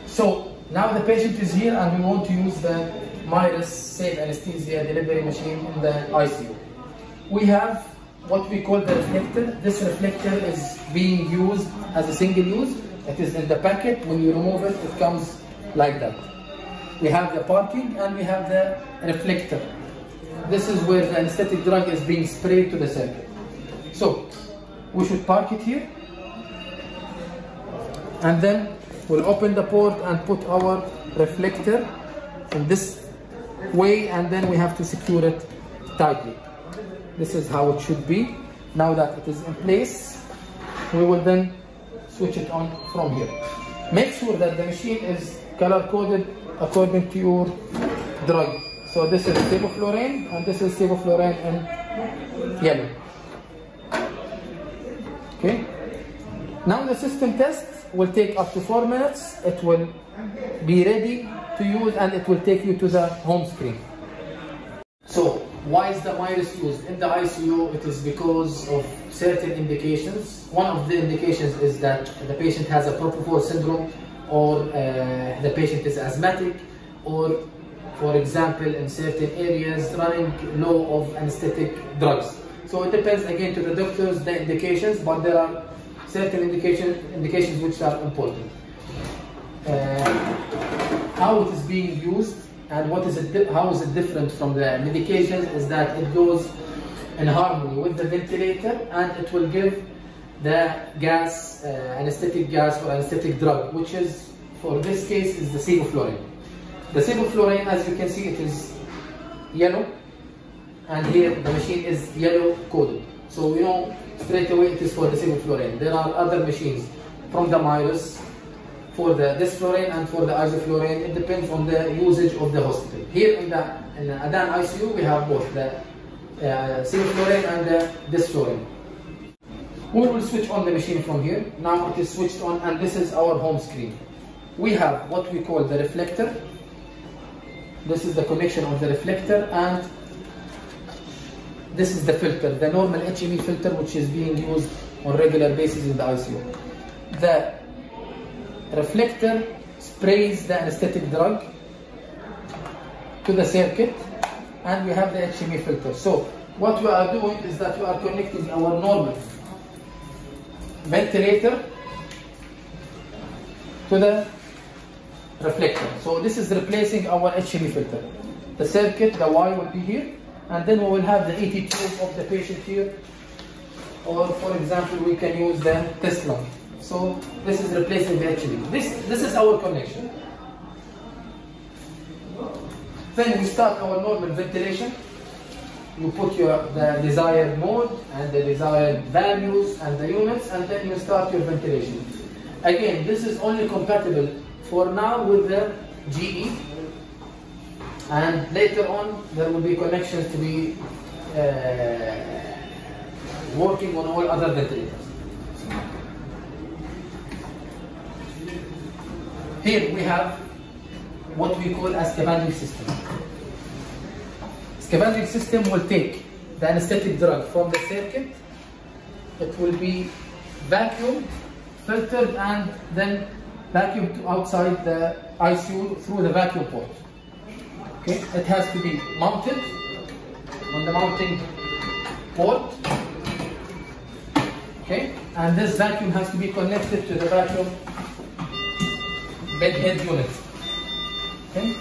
So now the patient is here and we want to use the Mirus safe anesthesia delivery machine in the ICU. We have what we call the reflector. This reflector is being used as a single use. It is in the packet. When you remove it, it comes like that. We have the parking and we have the reflector. This is where the anesthetic drug is being sprayed to the circuit. So we should park it here, and then we'll open the port and put our reflector in this way, and then we have to secure it tightly. This is how it should be. Now that it is in place, we will then switch it on from here. Make sure that the machine is color coded according to your drug. So this is Sevoflurane and this is Sevoflurane in yellow. Okay. Now the system test will take up to 4 minutes. It will be ready to use and it will take you to the home screen. So why is the Mirus used in the ICU? It is because of certain indications. One of the indications is that the patient has a propofol syndrome, or the patient is asthmatic, or for example in certain areas running low of anesthetic drugs. So it depends again to the doctors, the indications, but there are certain indications which are important. How it is being used and how is it different from the medications is that it goes in harmony with the ventilator and it will give the gas, anesthetic gas or anesthetic drug, which is, for this case, is the Sevoflurane. The Sevoflurane, as you can see, it is yellow, and here the machine is yellow coded. So we know straight away it is for the Sevoflurane. There are other machines from the Mirus for the desflurane and for the isoflurane. It depends on the usage of the hospital. Here in the Adan ICU, we have both the Sevoflurane and the desflurane. We will switch on the machine from here. Now it is switched on and this is our home screen. We have what we call the reflector. This is the connection of the reflector, and this is the filter, the normal HME filter, which is being used on regular basis in the ICU. The reflector sprays the anesthetic drug to the circuit, and we have the HME filter. So what we are doing is that we are connecting our normal ventilator to the reflector. So this is replacing our HME filter. The circuit, the Y will be here, and then we will have the ET tube of the patient here, or for example we can use the test lamp. So this is replacing the HME. This is our connection. Then we start our normal ventilation. You put the desired mode and the desired values and the units, and then you start your ventilation. Again, this is only compatible for now with the GE, and later on there will be connections to be working on all other ventilators. Here we have what we call a scavenging system. Scavenging system will take the anesthetic drug from the circuit. It will be vacuumed, filtered, and then vacuumed to outside the ICU through the vacuum port. Okay, it has to be mounted on the mounting port. Okay, and this vacuum has to be connected to the vacuum bed head unit. Okay,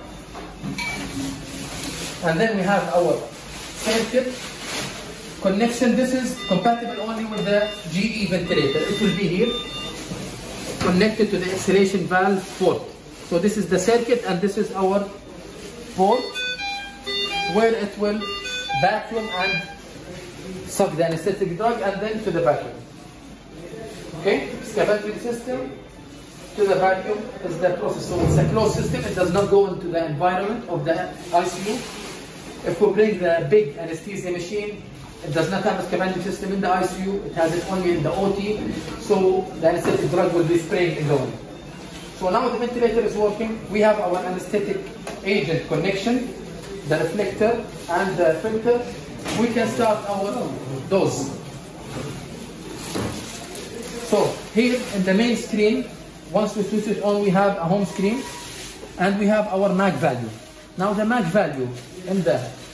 and then we have our circuit connection. This is compatible only with the GE ventilator. It will be here, connected to the exhalation valve port. So this is the circuit and this is our port where it will vacuum and suck the anesthetic drug and then to the vacuum. Okay, scavenging system to the vacuum is the process. So it's a closed system. It does not go into the environment of the ICU. If we bring the big anesthesia machine, it does not have a scavenging system in the ICU. It has it only in the OT. So the anesthetic drug will be spraying in the wound. So now the ventilator is working. We have our anesthetic agent connection, the reflector and the filter. We can start our dose. So here in the main screen, once we switch it on, we have a home screen and we have our MAC value. Now the MAC value in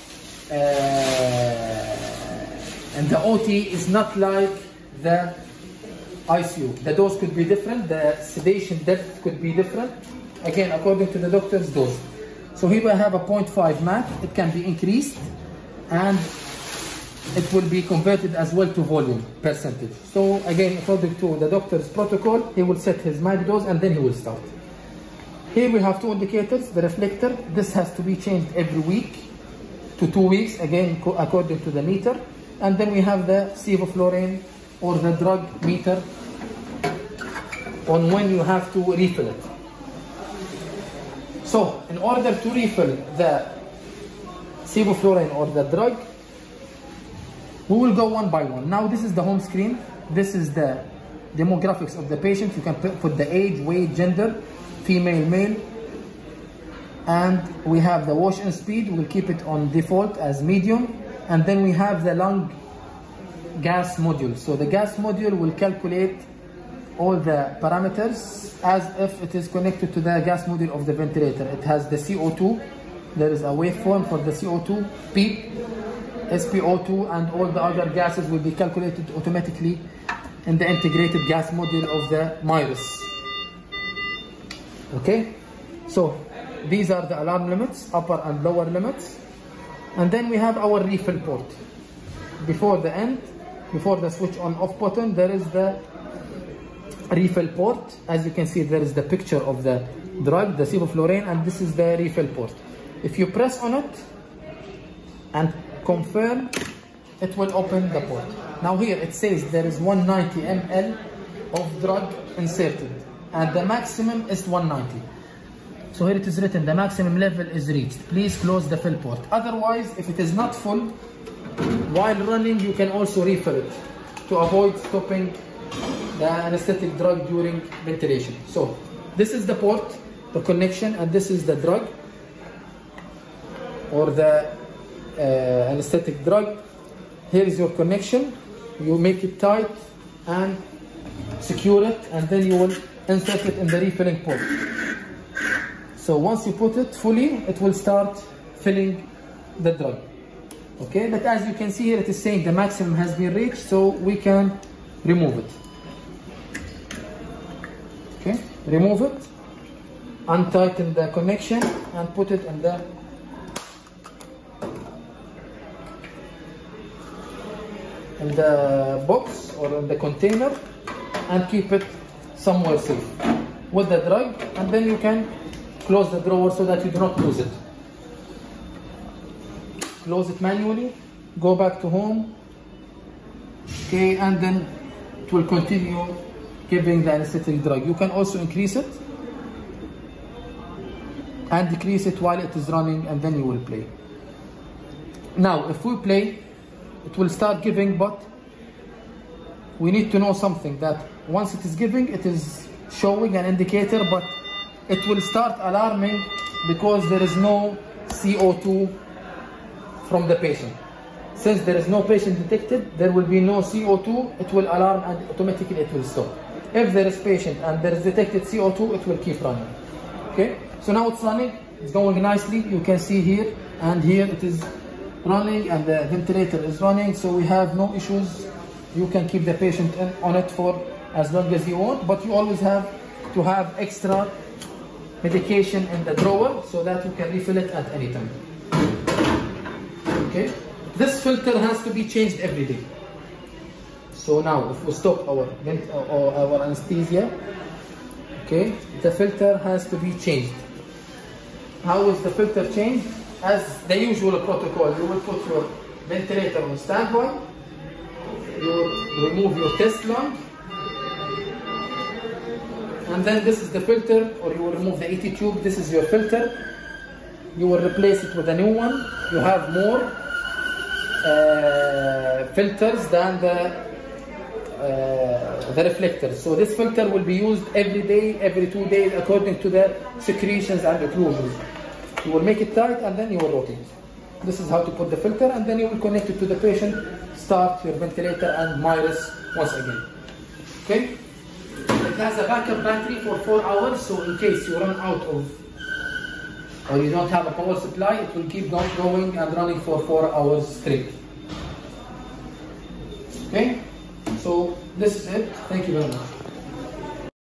the OT is not like the ICU. The dose could be different, the sedation depth could be different, again according to the doctor's dose. So here we have a 0.5 MAC, it can be increased and it will be converted as well to volume percentage. So again, according to the doctor's protocol, he will set his MAC dose and then he will start. Here we have two indicators, the reflector, this has to be changed every week to 2 weeks, again according to the meter. And then we have the sevoflurane or the drug meter on when you have to refill it. So in order to refill the sevoflurane or the drug, we will go one by one. Now this is the home screen. This is the demographics of the patient. You can put the age, weight, gender, female, male. And we have the wash-in speed. We'll keep it on default as medium. And then we have the lung gas module. So the gas module will calculate all the parameters as if it is connected to the gas module of the ventilator. It has the CO2. There is a waveform for the CO2, PEEP, SpO2, and all the other gases will be calculated automatically in the integrated gas module of the Mirus. Okay, so these are the alarm limits, upper and lower limits. And then we have our refill port. Before the switch on off button, there is the refill port. As you can see, there is the picture of the drug, the sevoflurane, and this is the refill port. If you press on it and confirm, it will open the port. Now here it says there is 190 ml of drug inserted and the maximum is 190. So here it is written the maximum level is reached. Please close the fill port. Otherwise, if it is not full, while running you can also refill it to avoid stopping the anesthetic drug during ventilation. So this is the port, the connection, and this is the drug or the anesthetic drug. Here is your connection. You make it tight and secure it, and then you will insert it in the refilling port. So once you put it fully, it will start filling the drug. Okay, but as you can see here, it is saying the maximum has been reached, so we can remove it. Okay, remove it, untighten the connection and put it in the box or in the container and keep it somewhere safe with the drug, and then you can close the drawer so that you do not lose it. Close it manually, go back to home, okay, and then it will continue giving the anesthetic drug. You can also increase it and decrease it while it is running, and then you will play. Now if we play, it will start giving, but we need to know something, that once it is giving, it is showing an indicator, but it will start alarming because there is no CO2 from the patient. Since there is no patient detected, there will be no CO2, it will alarm and automatically it will stop. If there is patient and there is detected CO2, it will keep running. Okay, so now it's running, it's going nicely. You can see here and here it is running and the ventilator is running, so we have no issues. You can keep the patient on it for as long as you want, but you always have to have extra medication in the drawer so that you can refill it at any time. Okay, this filter has to be changed every day. So now if we stop our anesthesia, okay, the filter has to be changed. How is the filter changed? As the usual protocol, you will put your ventilator on standby, you will remove your test lung, and then this is the filter, or you will remove the ET tube. This is your filter. You will replace it with a new one. You have more filters than the reflectors. So this filter will be used every day, every 2 days, according to the secretions and occlusions. You will make it tight and then you will rotate. This is how to put the filter, and then you will connect it to the patient, start your ventilator and Mirus once again. Okay? has a backup battery for 4 hours, so in case you run out of, or you don't have a power supply, it will keep going and running for 4 hours straight. Okay, so this is it. Thank you very much.